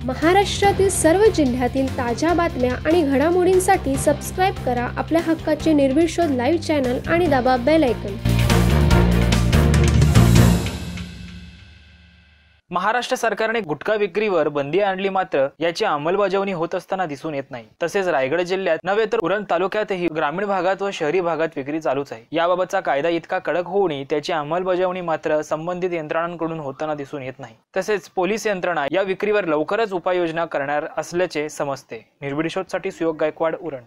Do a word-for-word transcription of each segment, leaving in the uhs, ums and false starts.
महाराष्ट्रातील सर्व जिल्ह्यातील ताज्या बातम्या आणि घडामोडींसाठी सबस्क्राईब करा आपल्या हक्काचे निर्भीड शोध लाईव्ह चॅनल आणि दाबा बेल आयकॉन। महाराष्ट्र सरकारने गुटखा विक्रीवर बंदी आणली, मात्र याची अंमलबजावणी होत असताना दिसून येत नाही। तसेच रायगड जिल्ह्यात नव्हे तर उरण तालुक्यातही ग्रामीण भागात व शहरी भागात विक्री चालूच आहे। याबाबतचा कायदा इतका कडक होऊनही त्याची अंमलबजावणी मात्र संबंधित यंत्रणांकडून होताना दिसून येत नाही। तसेच पोलीस यंत्रणा या विक्रीवर लवकरच उपाययोजना करणार असल्याचे समजते। निर्भीड शोधसाठी सुयोग गायकवाड, उरण।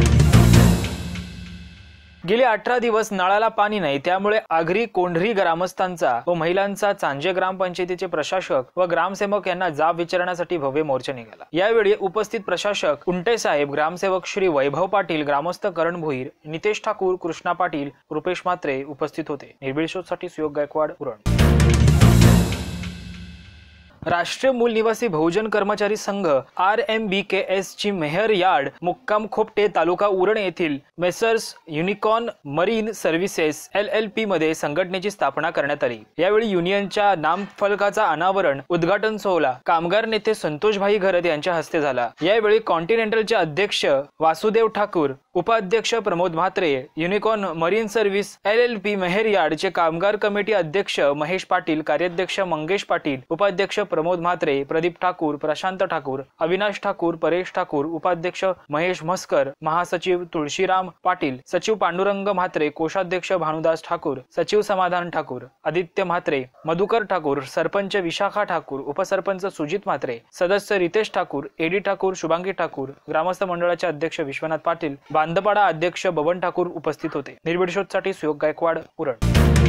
गेले अठरा दिवस नळाला पाणी नाही, त्यामुळे आगरी कोंढरी ग्रामस्थांचा व महिलांचा चांजे ग्रामपंचायतीचे प्रशासक व ग्रामसेवक यांना जाब विचारण्यासाठी भव्य मोर्चा निघाला। यावेळी उपस्थित प्रशासक कुंटे साहेब, ग्रामसेवक श्री वैभव पाटील, ग्रामस्थ करण भोईर, नितेश ठाकूर, कृष्णा पाटील, रुपेश म्हात्रे उपस्थित होते। निर्भीड शोधसाठी सुयोग गायकवाड, उरण। राष्ट्रीय मूल निवासी बहुजन कर्मचारी संघ R M B K S ची मेहर यार्ड मुक्काम खोपटे तालुका उरण येथील messrs unicorn marine services L L P मध्ये संघटनेची स्थापना करण्यात आली। यावेळी युनियनच्या नामफलकाचा अनावरण उद्घाटन सोहळा कामगार नेते संतोषभाई घरत यांच्या हस्ते झाला। यावेळी कॉन्टिनेंटलचे अध्यक्ष वासुदेव ठाकूर, उपाध्यक्ष Pramod Mhatre, unicorn marine service L L P Mehar यार्डचे कामगार कमिटी अध्यक्ष महेश पाटील, कार्याध्यक्ष मंगेश पाटील, उपाध्यक्ष प्रमोद म्हात्रे, प्रदीप ठाकूर, प्रशांत ठाकूर, अविनाश ठाकूर, परेश ठाकूर, उपाध्यक्ष महेश म्हस्कर, महासचिव तुळशीराम पाटील, सचिव पांडुरंग म्हात्रे, कोषाध्यक्ष भानुदास ठाकूर, सचिव समाधान ठाकूर, आदित्य म्हात्रे, मधुकर ठाकूर, सरपंच विशाखा ठाकूर, उपसरपंच सुजित म्हात्रे, सदस्य रितेश ठाकूर, एडी ठाकूर, शुभांगी ठाकूर, ग्रामस्थ मंडळाचे अध्यक्ष विश्वनाथ पाटील, बांधपाडा अध्यक्ष बबन ठाकूर उपस्थित होते। निर्भीड शोधसाठी सुयोग गायकवाड, उरण।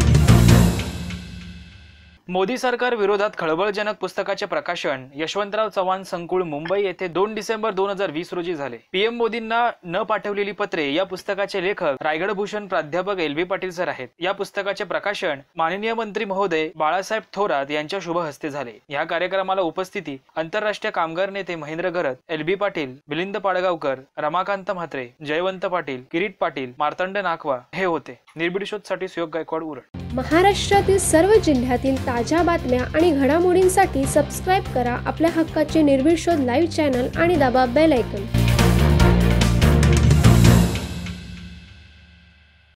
मोदी सरकार विरोधात खळबळजनक पुस्तकाचे प्रकाशन यशवंतराव चव्हाण संकुल, मुंबई येथे दोन डिसेंबर दोन हजार वीस रोजी झाले। पीएम मोदींना न पाठवलेली पत्रे या पुस्तकाचे लेखक रायगड भूषण प्राध्यापक एल बी पाटील सर आहेत। या पुस्तकाचे प्रकाशन माननीय मंत्री महोदय बाळासाहेब थोरात यांच्या शुभ हस्ते झाले। या कार्यक्रमाला उपस्थिती आंतरराष्ट्रीय कामगार नेते महेंद्र घरत, एल बी पाटील, मिलिंद पाडगावकर, रमाकांत म्हात्रे, जयवंत पाटील, किरीट पाटील, मार्तंड नाकवा हे होते। निर्भीड शोधसाठी सुयोग गायकवाड, उरण। महाराष्ट्रातील सर्व जिल्ह्यातील ताज्या बातम्या आणि घडामोडींसाठी सबस्क्राईब करा आपल्या हक्काचे निर्भीड शोध लाईव्ह चॅनल आणि दाबा बेल आयकॉन।